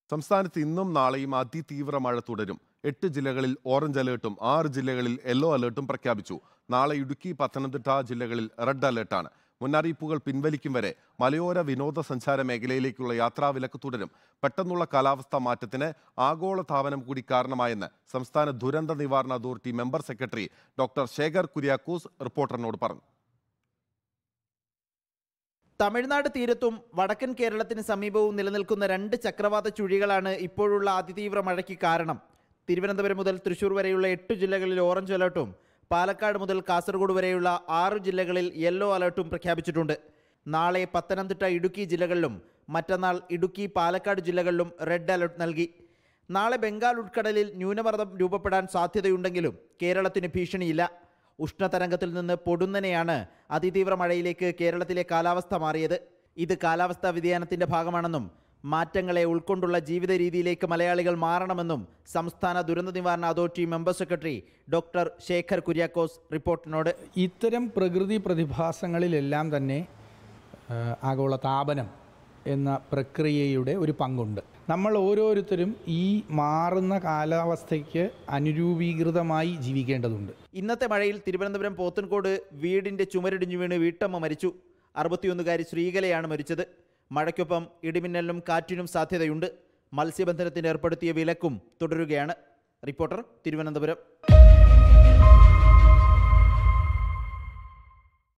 സംസ്ഥാനത്ത് ഇന്നും നാളെയും അതിതീവ്ര മഴ തുടരും. 8 ജില്ലകളിൽ ഓറഞ്ച് അലേർട്ടും 6 ജില്ലകളിൽ യെല്ലോ അലേർട്ടും പ്രഖ്യാപിച്ചു. നാളെ ഇടുക്കി, പത്തനംതിട്ട ജില്ലകളിൽ റെഡ് അലേർട്ടാണ്. മുന്നറിയിപ്പുകൾ പിൻവലിക്കും വരെ മലയോര വിനോദസഞ്ചാര മേഖലയിലേക്കുള്ള യാത്രാവിലക്ക് തുടരും. പെട്ടെന്നുള്ള കാലാവസ്ഥാ മാറ്റത്തിന് ആഗോളതാപനം കൂടി കാരണമായെന്ന് സംസ്ഥാന ദുരന്ത നിവാരണ authority member secretary doctor Shekhar Kuriakose റിപ്പോർട്ടറിനോട് പറഞ്ഞു. തമിഴ്നാട് തീരത്തും വടക്കൻ കേരളത്തിന് സമീപവും നിലനിൽക്കുന്ന 2 ചക്രവാത ചുഴികളാണ് ഇപ്പോഴുള്ള അതിതീവ്ര മഴയ്ക്ക് കാരണം. തിരുവനന്തപുരം മുതൽ തൃശൂർ വരെയുള്ള 8 ജില്ലകളിൽ ഓറഞ്ച് അലർട്ടും പാലക്കാട് മുതൽ കാസർഗോഡ് വരെയുള്ള 6 ജില്ലകളിൽ യെല്ലോ അലർട്ടും പ്രഖ്യാപിച്ചിട്ടുണ്ട്. നാളെ പത്തനംതിട്ട, ഇടുക്കി ജില്ലകളിലും മറ്റന്നാൾ ഇടുക്കി, പാലക്കാട് ജില്ലകളിലും റെഡ് അലർട്ട് നൽകി. നാളെ ബംഗാൾ ഉൾക്കടലിൽ ന്യൂനമർദ്ദം രൂപപ്പെടാൻ സാധ്യതയുണ്ടെങ്കിലും കേരളത്തിന് ഭീഷണിയില്ല. ഉഷ്ണതരംഗത്തിൽ നിന്ന് പൊടുന്നനെയാണ് അതിതീവ്ര മഴയിലേക്ക് കേരളത്തിലെ കാലാവസ്ഥ മാറിയത്. ഇത് കാലാവസ്ഥാ വ്യതിയാനത്തിന്റെ ഭാഗമാണെന്നും മാറ്റങ്ങളെ ഉൾക്കൊണ്ടുള്ള ജീവിത രീതിയിലേക്ക് മലയാളികൾ മാറണമെന്നും സംസ്ഥാന ദുരന്ത നിവാരണ authority member secretary doctor Shekhar Kuriakose റിപ്പോർട്ടിനോട്. ഇത്തരം പ്രകൃതി പ്രതിഭാസങ്ങളിലെല്ലാം തന്നെ ആഗോളതാപനം എന്ന പ്രക്രിയയുടെ ഒരു പങ്കുണ്ട്. നമ്മൾ ഓരോരുത്തരും ഈ മാറുന്ന കാലാവസ്ഥയ്ക്ക് അനുരൂപീകൃതമായി ജീവിക്കേണ്ടതുണ്ട്. ഇന്നത്തെ മഴയിൽ തിരുവനന്തപുരം പോത്തൻകോട് വീടിന്റെ ചുമരിടിഞ്ഞു വീണ് വീട്ടമ്മ മരിച്ചു. 61-കാരി ശ്രീകലയാണ് മരിച്ചത്. മഴയ്ക്കൊപ്പം ഇടിമിന്നലിനും കാറ്റിനും സാധ്യതയുണ്ട്. മത്സ്യബന്ധനത്തിന് ഏർപ്പെടുത്തിയ വിലക്കും തുടരുകയാണ്. റിപ്പോർട്ടർ, തിരുവനന്തപുരം.